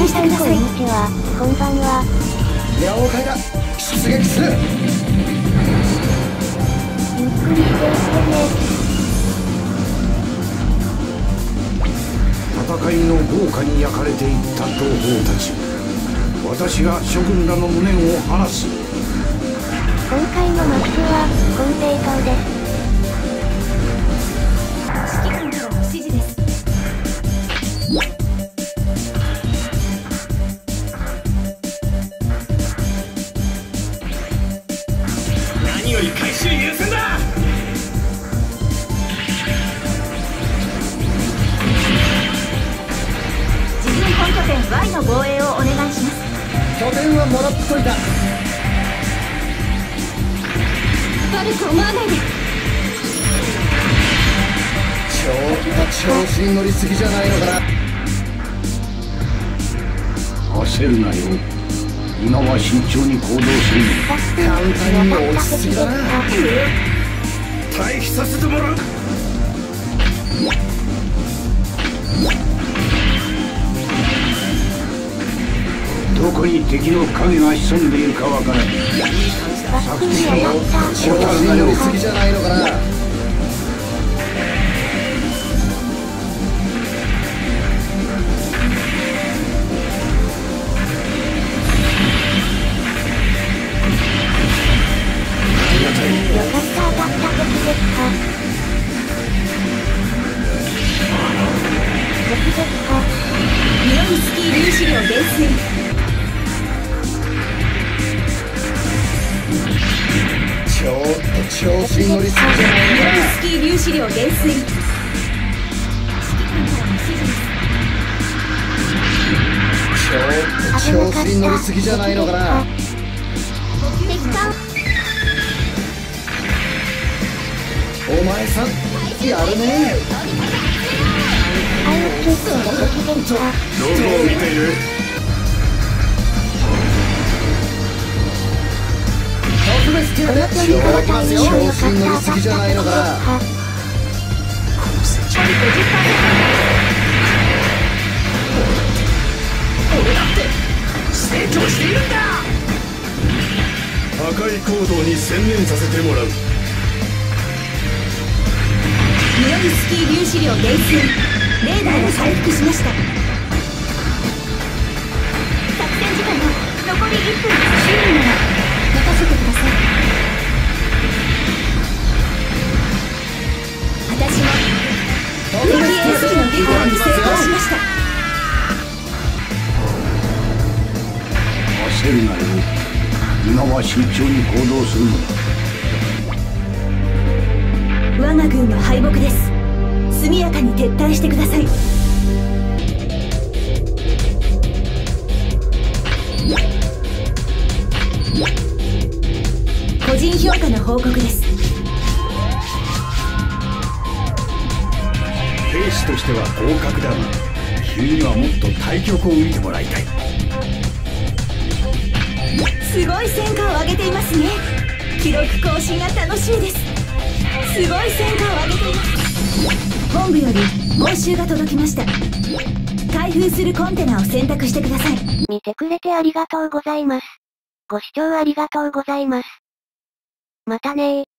してください。 こんにちは、こんばんは。 了解だ。出撃する。 ゆっくりしていってね。 戦いの豪華に焼かれていった同胞たち。私が諸軍らの無念を晴らす。 今回のマップは金平島です。 指揮官からの指示です。 何より回収優先だ。 自陣本拠点 Y の防衛をお願いします。 拠点はもらっといた。 悪く思わないで。 ちょっと調子に乗りすぎじゃないのかな。 焦るなよ。今は慎重に行動する。 簡単に落ちすぎだな。 退避させてもらう。 どこに敵の影が潜んでいるかわからない。作戦を調子に乗りすぎじゃないのかな。 よかった、当たった敵ですか。敵ですか。 ミノフスキー粒子量減衰。 ちょっと調子に乗りすぎじゃないのかミノな。 フスキー粒子量減衰。指揮官からの指示です。 ちょっと調子に乗りすぎじゃないのかな。 敵艦。 お前さんやるね。 アイスで敵ですか。 どこを見ている。 特別手当て。 この距離のタイミングよかった、 調子に乗りすぎじゃないのかな。 残り 50%。 俺だって成長しているんだ。破壊行動に専念させてもらう。 ミノフスキー粒子量減衰。レーダーが回復しました。作戦時間は残り1分。周囲なら任せてください。私も敵エース機の撃破に成功しました。 焦るなよ。今は慎重に行動するのだ。 我が軍の敗北です。速やかに撤退してください。個人評価の報告です。 兵士としては合格だが、君にはもっと対局を見てもらいたい。 すごい戦果を上げていますね。記録更新が楽しいです。すごい戦果を上げています。本部より報酬が届きました。開封するコンテナを選択してください。 見てくれてありがとうございます。ご視聴ありがとうございます。またねー。